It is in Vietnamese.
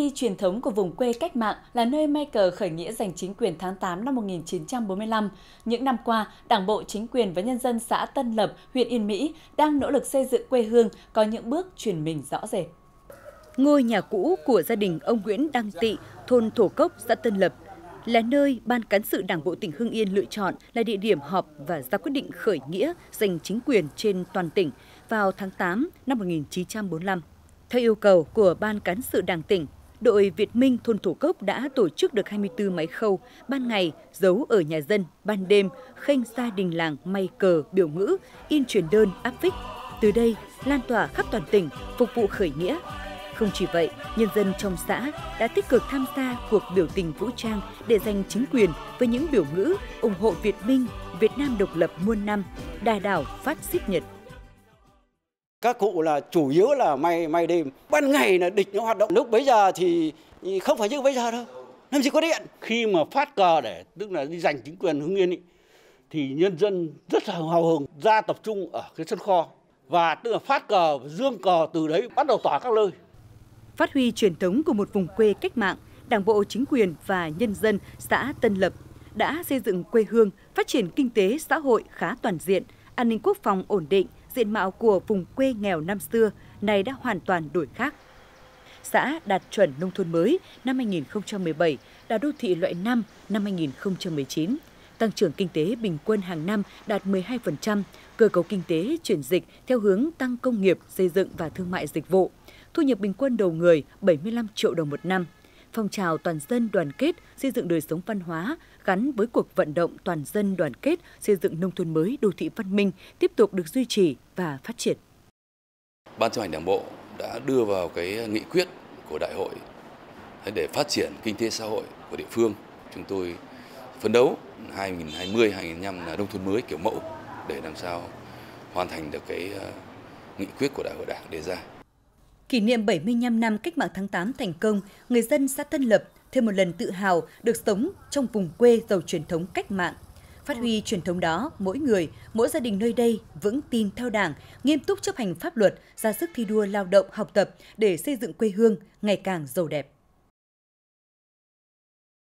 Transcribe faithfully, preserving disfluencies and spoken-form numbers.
huy truyền thống của vùng quê cách mạng là nơi may cờ khởi nghĩa giành chính quyền tháng tám năm một nghìn chín trăm bốn mươi lăm. Những năm qua, Đảng bộ, chính quyền và nhân dân xã Tân Lập, huyện Yên Mỹ đang nỗ lực xây dựng quê hương có những bước chuyển mình rõ rệt. Ngôi nhà cũ của gia đình ông Nguyễn Đăng Tị, thôn Thổ Cốc, xã Tân Lập, là nơi Ban Cán sự Đảng bộ tỉnh Hưng Yên lựa chọn là địa điểm họp và ra quyết định khởi nghĩa giành chính quyền trên toàn tỉnh vào tháng tám năm một nghìn chín trăm bốn mươi lăm. Theo yêu cầu của Ban Cán sự Đảng tỉnh, đội Việt Minh thôn Thổ Cốc đã tổ chức được hai mươi tư máy khâu, ban ngày giấu ở nhà dân, ban đêm khênh ra đình làng may cờ, biểu ngữ, in truyền đơn, áp phích. Từ đây lan tỏa khắp toàn tỉnh, phục vụ khởi nghĩa. Không chỉ vậy, nhân dân trong xã đã tích cực tham gia cuộc biểu tình vũ trang để giành chính quyền với những biểu ngữ ủng hộ Việt Minh, Việt Nam độc lập muôn năm, đà đảo phát xít Nhật. Các cụ là chủ yếu là may may đêm, ban ngày là địch nó hoạt động. Lúc bấy giờ thì không phải như bây giờ đâu, làm gì có điện. Khi mà phát cờ để tức là đi giành chính quyền Hưng Yên ý, thì nhân dân rất là hào hứng ra tập trung ở cái sân kho và tức là phát cờ, dương cờ, từ đấy bắt đầu tỏa các nơi. Phát huy truyền thống của một vùng quê cách mạng, Đảng bộ, chính quyền và nhân dân xã Tân Lập đã xây dựng quê hương, phát triển kinh tế xã hội khá toàn diện, an ninh quốc phòng ổn định. Diện mạo của vùng quê nghèo năm xưa này đã hoàn toàn đổi khác. Xã đạt chuẩn nông thôn mới năm hai nghìn không trăm mười bảy, đạt đô thị loại năm năm hai nghìn không trăm mười chín. Tăng trưởng kinh tế bình quân hàng năm đạt mười hai phần trăm, cơ cấu kinh tế chuyển dịch theo hướng tăng công nghiệp, xây dựng và thương mại dịch vụ. Thu nhập bình quân đầu người bảy mươi lăm triệu đồng một năm. Phong trào toàn dân đoàn kết xây dựng đời sống văn hóa gắn với cuộc vận động toàn dân đoàn kết xây dựng nông thôn mới, đô thị văn minh tiếp tục được duy trì và phát triển. Ban chấp hành Đảng bộ đã đưa vào cái nghị quyết của đại hội để phát triển kinh tế xã hội của địa phương. Chúng tôi phấn đấu hai nghìn không trăm hai mươi hai nghìn không trăm hai mươi lăm là nông thôn mới kiểu mẫu để làm sao hoàn thành được cái nghị quyết của đại hội Đảng đề ra. Kỷ niệm bảy mươi lăm năm Cách mạng tháng tám thành công, người dân xã Tân Lập thêm một lần tự hào được sống trong vùng quê giàu truyền thống cách mạng. Phát huy truyền thống đó, mỗi người, mỗi gia đình nơi đây vững tin theo Đảng, nghiêm túc chấp hành pháp luật, ra sức thi đua lao động, học tập để xây dựng quê hương ngày càng giàu đẹp.